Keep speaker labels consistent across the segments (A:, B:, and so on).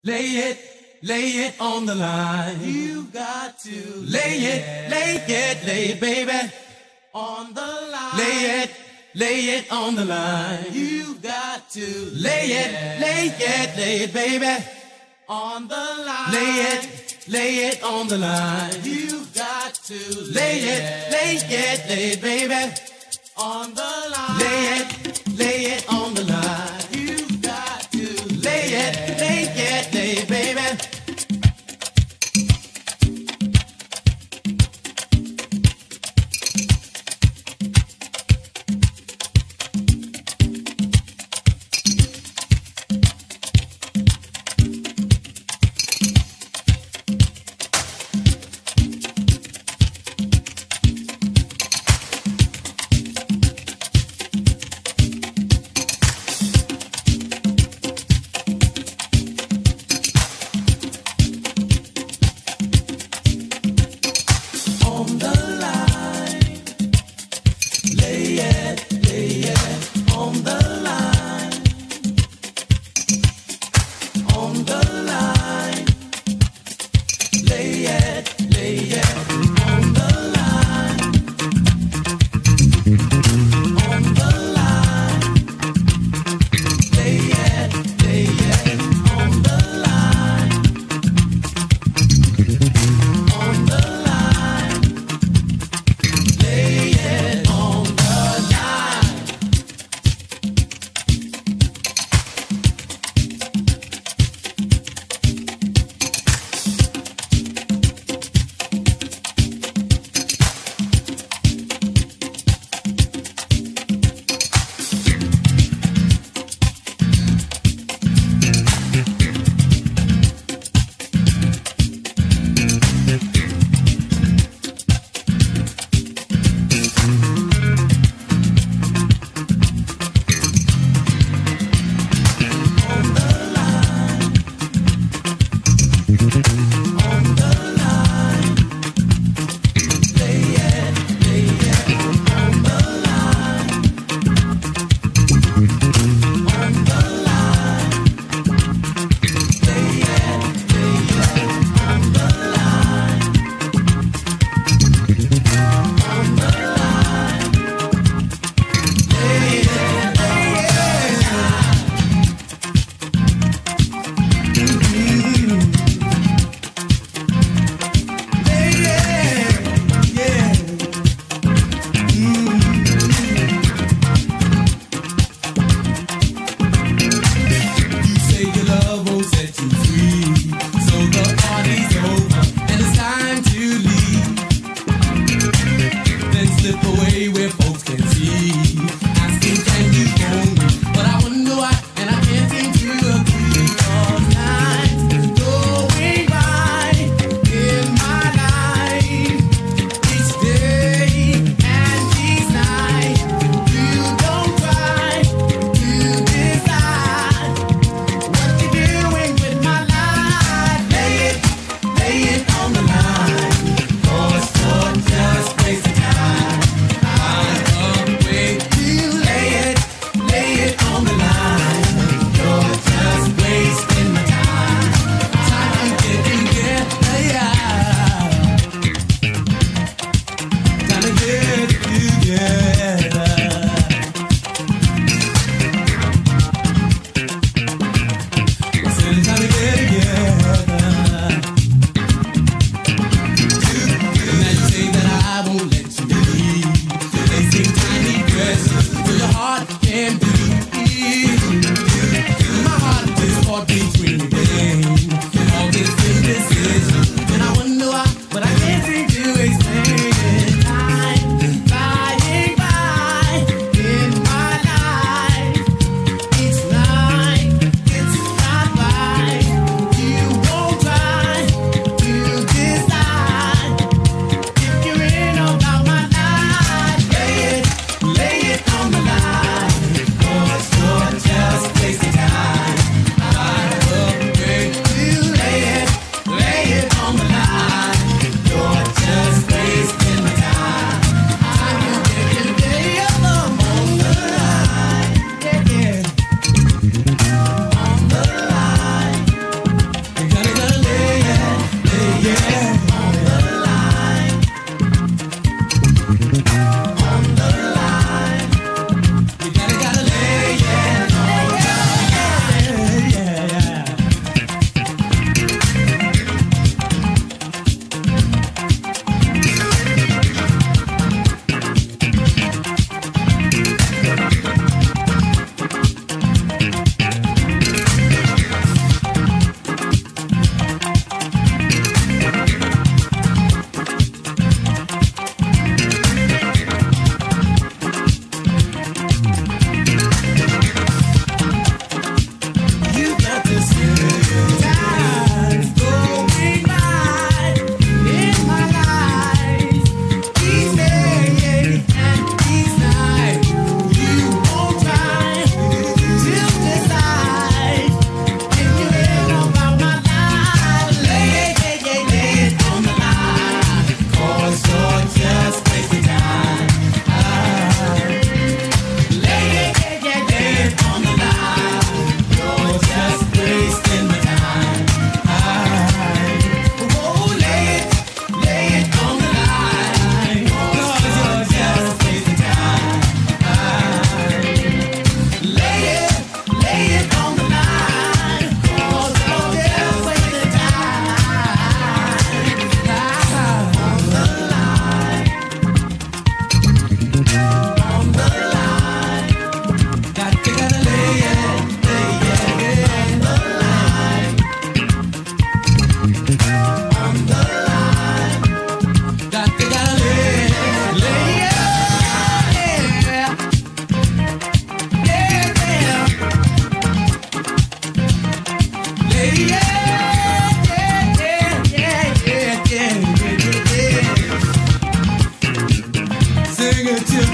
A: Lay it on the line. You got to lay it, baby, on the line. Lay it on the line. You got to lay it, baby, on the line. Lay it on the line. You got to lay it, baby, on the line. Lay it on the line. You got to lay it, baby.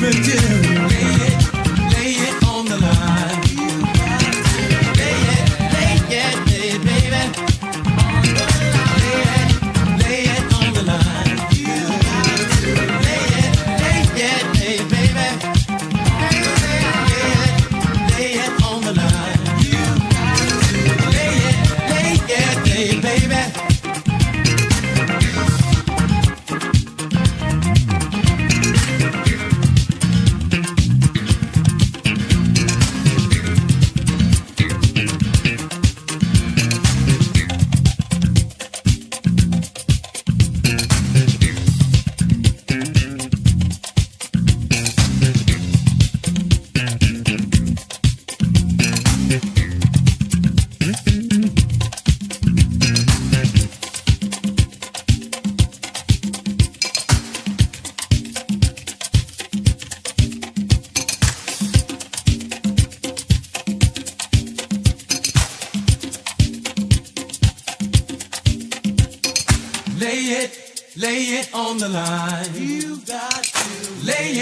A: Lay it on the line. You got to lay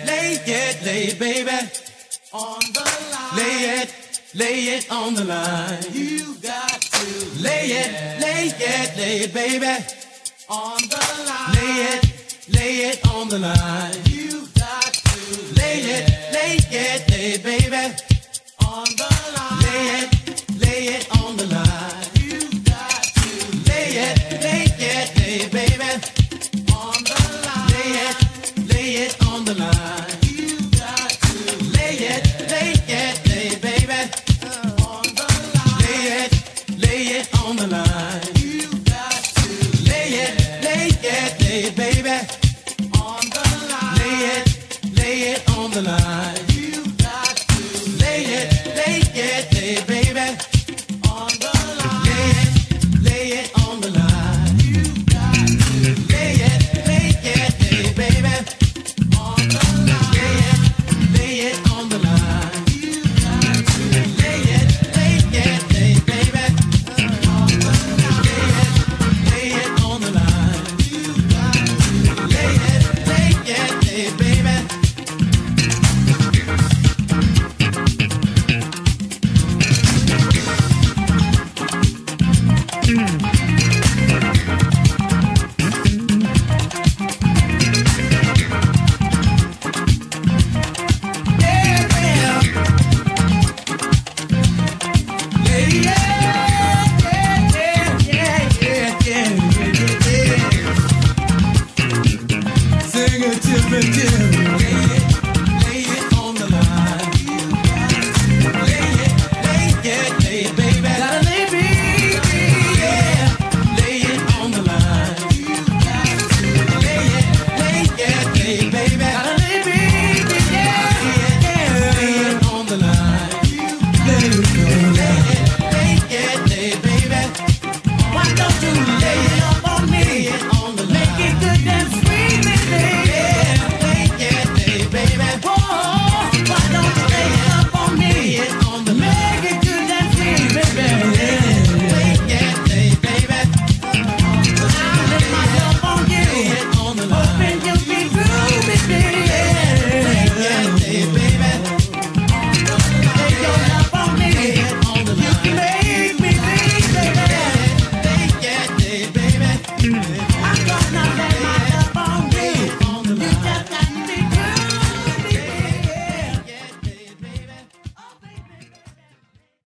A: it, baby, on the line. Lay it on the line. You got to lay it, baby, on the line. Lay it on the line. You got to lay it, baby, on the line. Lay it on the line. You got to lay it, baby, on the line. Lay it on the line. You got to lay it, baby, on the line. Lay it on the line. You got to lay it, baby, on the line. Lay it on the line. You got to lay it, baby, on the line. Lay it on the line. You got to lay it, baby, on the line. Lay it on the line. You got to lay it, baby, on the line. Lay it on the line. You got to lay it, baby. Baby.